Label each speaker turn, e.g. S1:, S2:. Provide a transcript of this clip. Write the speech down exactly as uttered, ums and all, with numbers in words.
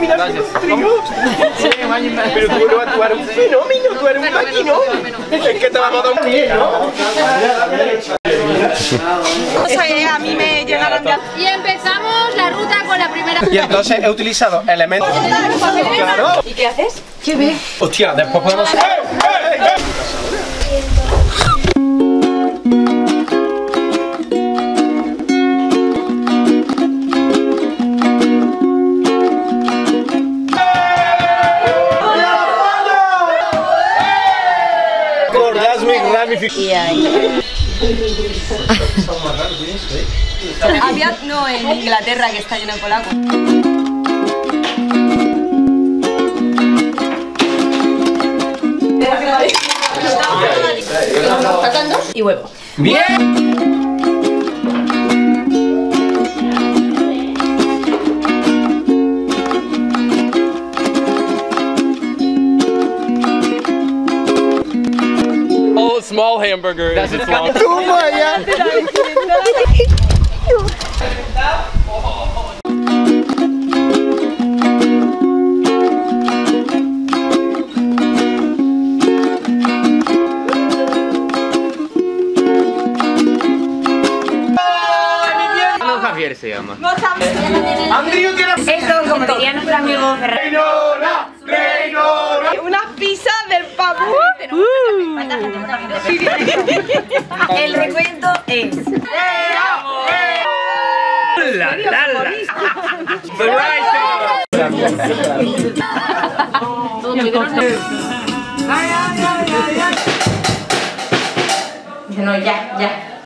S1: mira qué trío. Pero tú no, tú eres un fenómeno, tú eres un maquinón. Es que te vamos a dar un pie, ¿no?
S2: O sea, a mí me llegaron ya.
S3: Y empezamos la ruta con la primera.
S1: Y entonces he utilizado elementos. Claro.
S2: ¿Y qué haces? ¿Qué ves?
S1: Hostia, después podemos.
S2: Y ahí. Había, no, en Inglaterra, que está lleno de polacos. Y huevo.
S1: Bien.
S4: Small hamburger. That's it.
S1: Toma ya.
S4: Javier se llama.
S1: Andrew tiene.
S2: Esto, como diría nuestro amigo Ferran.
S1: Reynora, Reynora.
S2: Unas pizzas del papu. El recuento es.
S4: La, la, la.
S2: Dice, no, ya, ya.